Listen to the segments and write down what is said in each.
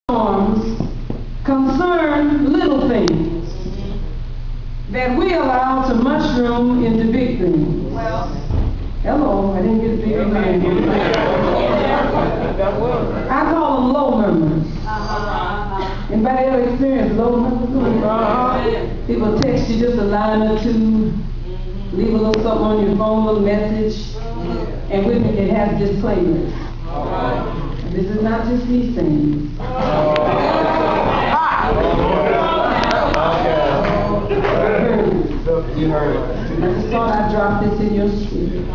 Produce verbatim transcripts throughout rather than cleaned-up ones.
storms concern little things that we allow to mushroom into big things. Well, hello, I didn't get a big amen. I call them low murmurs. Uh-huh. Anybody ever experienced low murmurs? Uh-huh. People text you just a line or two, leave a little something on your phone, a little message, and with it, it has disclaimers. Uh-huh. This is not just these things. You heard it. I just thought I'd drop this in your spirit.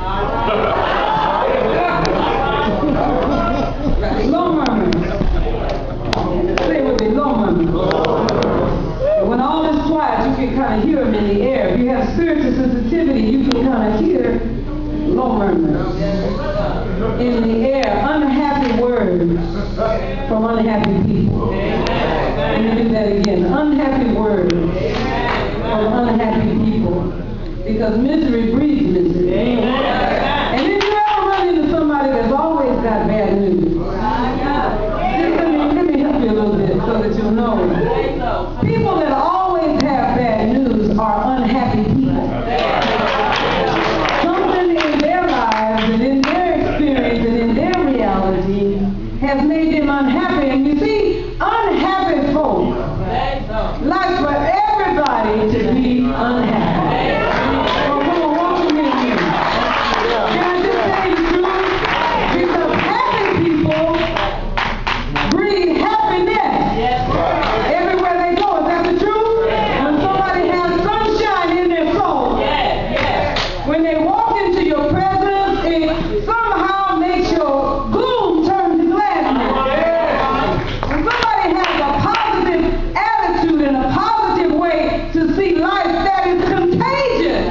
Low murmurs. Say with me, low murmurs. When all is quiet, you can kind of hear them in the air. If you have spiritual sensitivity, you can kind of hear low murmurs in the air. Unhappy words from unhappy people. Let me do that again. Unhappy words from unhappy people, because misery breeds misery. And if you ever run into somebody that's always got bad news, just let me, let me help you a little bit so that you'll know. People that always have bad news are unhappy people. Something in their lives and in their experience and in their reality has made them unhappy. And you see, unhappy folk like for everybody to be unhappy. Oh, come on, walk with me again. Can I just tell you the truth? Because happy people breed happiness everywhere they go. Is that the truth? When somebody has sunshine in their soul, when they walk into your presence, it somehow makes your gloom turn to gladness. When somebody has a positive attitude and a positive way to see life, that is contagious.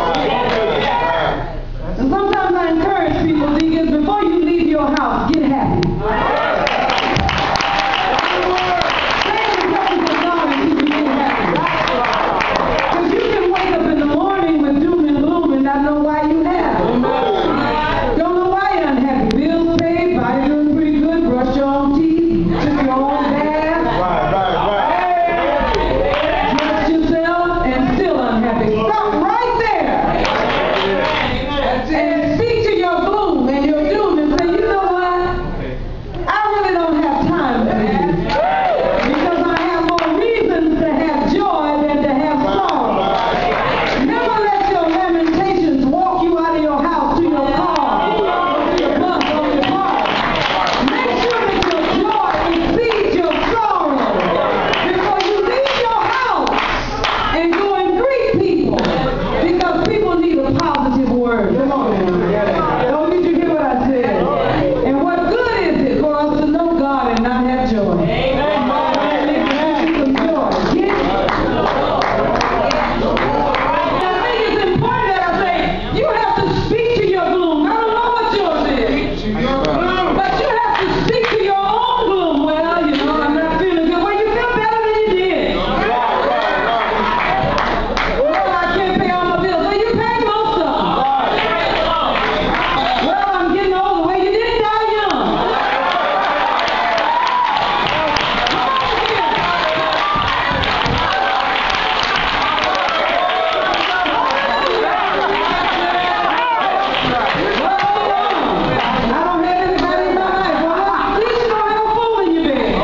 And sometimes I encourage people, deacons, before you leave your house, get happy. Stay in the presence of God until you get happy. Because you can wake up in the morning with doom and gloom and not know why you have it. Don't know why you're unhappy. Bills paid, body doing pretty good, brush your own teeth, took your own bath. Right, right, right. Dress yourself and still unhappy. Stop right there and speak to your gloom and your doom and say, you know what? I really don't have time for this because I have more reasons to have joy than to have sorrow. Never let your lamentations walk you out of your house to your car, or to your bus, or your car. Make sure that your joy exceeds your sorrow before you leave your house and go and greet people, because people need a positive word. Come on now. Don't did you hear what I said? And what good is it for us to know God and not have joy? Amen. Some joy. Get it? I think it's important that I say you have to speak to your gloom. I don't know what yours is, but you have to speak to your own gloom. Well, you know, I'm not feeling good. Well, you feel better than you did. Well, I can't pay all my bills. Well, you paid most of them. Well, I'm getting older. Well, you didn't die young. I don't have anybody in my life. Well, at least you don't have a fool in your bed.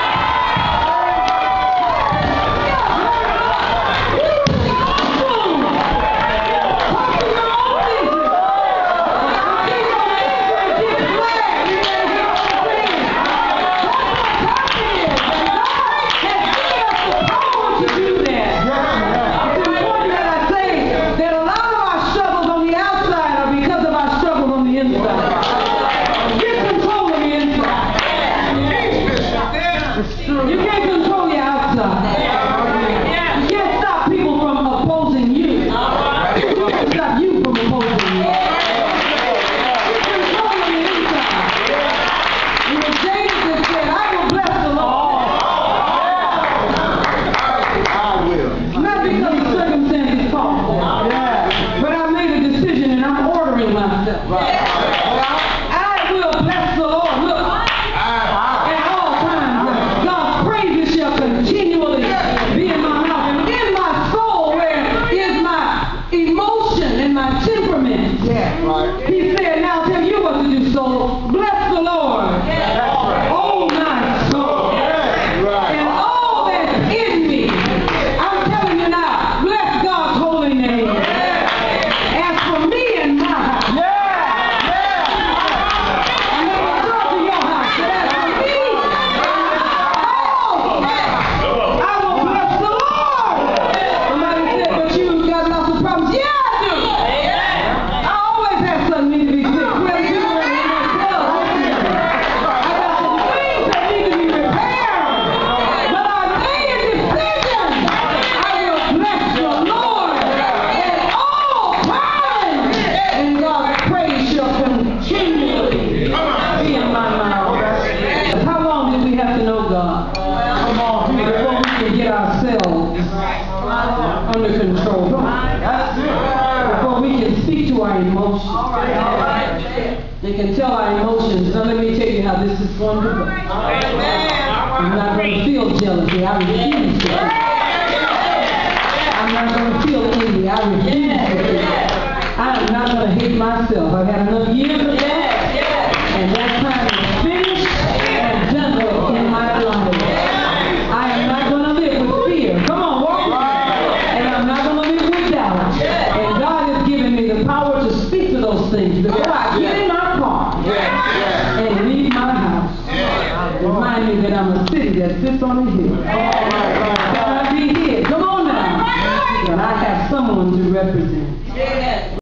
You can't control your outside. You can't stop people from opposing you. You can stop you from opposing you. You control your inside. And when James had said, I will bless the Lord. I will. Not because the circumstances call for it, but I made a decision and I'm ordering myself. I will bless the Lord. Look, at all times, God can get ourselves under control. Come on. Before we can speak to our emotions. They can tell our emotions. Now let me tell you how this is going to go. I'm not going to feel jealousy. I refuse to. I'm not going to feel envy. I refuse to. I am not going to hate myself. I've had enough years of that. And that time is finished and done with in my life. I am not going to live with fear. Come on, walk with me. And I'm not going to live with doubt. And God has given me the power to speak to those things before I get in my car and leave my house. Remind me that I'm a city that sits on a hill. Can I be here? Come on now. And I have someone to represent.